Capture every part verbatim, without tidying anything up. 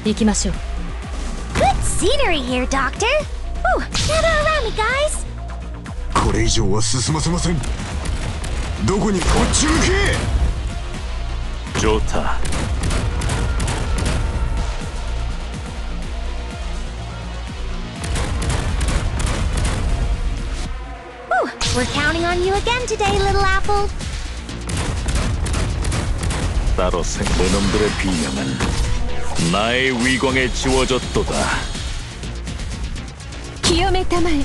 行きましょう。 Good scenery here, Doctor. Ooh, gather around me, guys. これ以上は進ませません。どこにこっち向け。 ジョータ。 We're counting on you again today, little apple. 따로 생 너놈들의 비명은 나의 위광에 지워졌도다. 清めたまえ。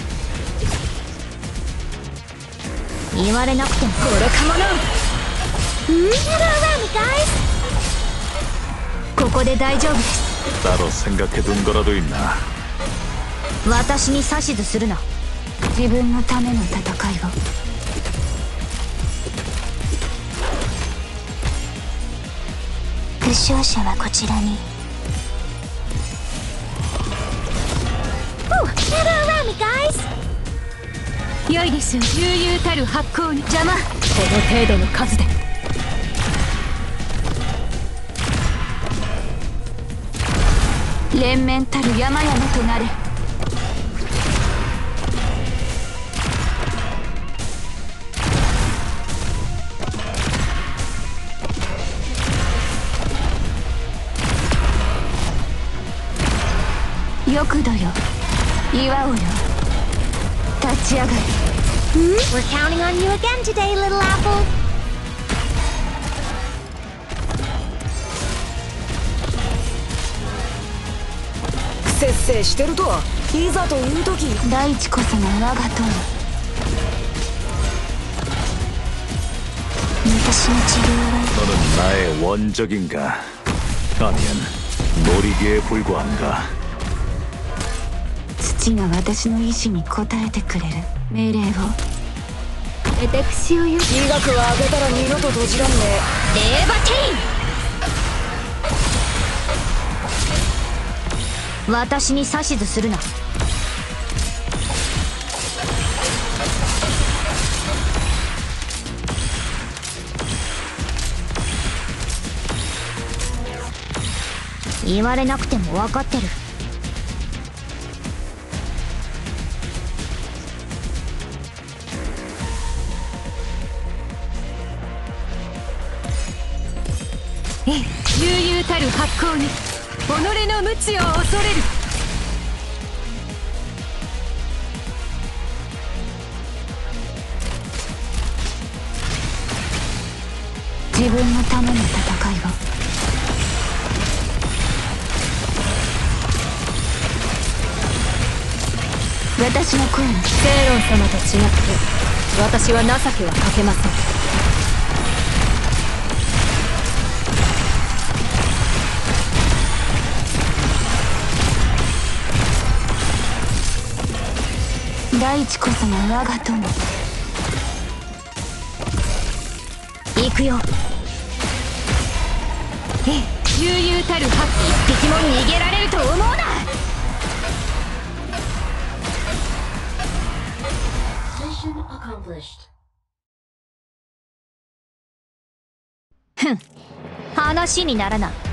言われなくても愚か者。 Gather around me, guys. ここで大丈夫です。 따로 생각해둔 거라도 있나? 私に指図するな。自分のための戦いを。 負傷者はこちらに。Ooh, gather around me, guys. 良いです。悠々たる発光に邪魔。この程度の数で。連綿たる山々となれ。欲度よ、岩をよ、立ち上がる。 Hmm? We're counting on you again today, little apple. せっせしてるといざという時大地こそが我が友。 私の治療は 너는 나의 원적인가? 아니면 놀이기에 불과한가? 父が私の意志に応えてくれる命令を。私をよ。 医学は開けたら二度と閉じらんねレーバテイン。 私に指図するな。 言われなくても分かってる。 ええ、悠々たる発光に己の無知を恐れる。自分のための戦いを。私の声に。セイロン様と違って私は情けはかけません。大地こそが我が友。行くよ。ええ、悠々たる発一匹も逃げられると思うな。ふん、話にならない。